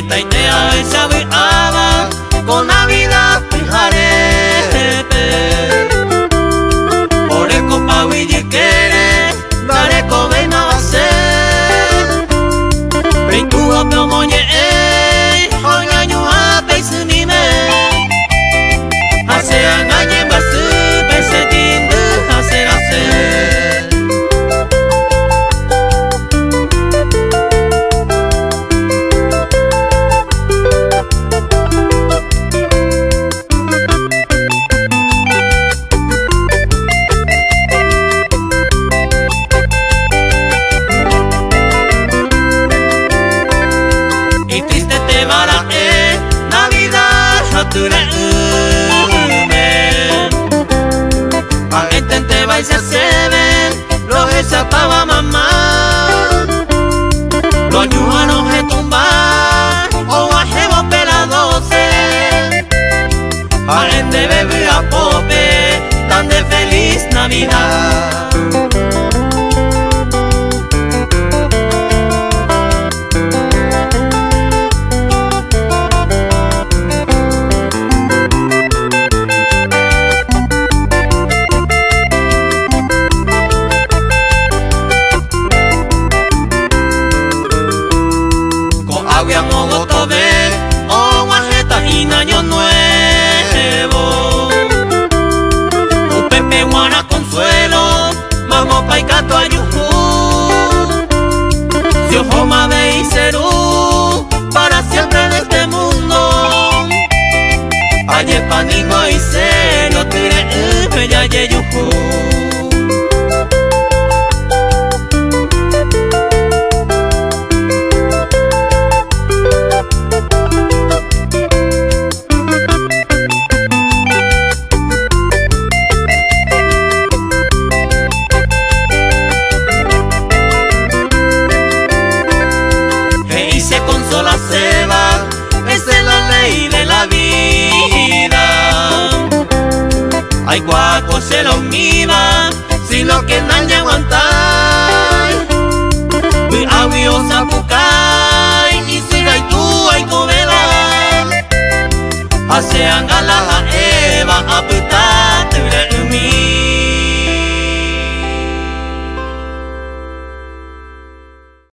taitea esa viaba con Navidad pijarete. Oreco pa williquere, dareco ven a hacer. Veituga peo moñe hoña ñua peisunime. Hace angañe basu pesetindu hacer hacer. Y se ven los desataba mamá, los ñuanos se tumban o bajemos peladose, paren de beber a pope tan de feliz Navidad. Año nuevo, un pepe guana consuelo, vamos pa' Icato ayujú, si ojo mabe y serú, para siempre de este mundo. Ayer paningo y serio, tire bella yeyujú. Ay, guaco se lo mira, si lo que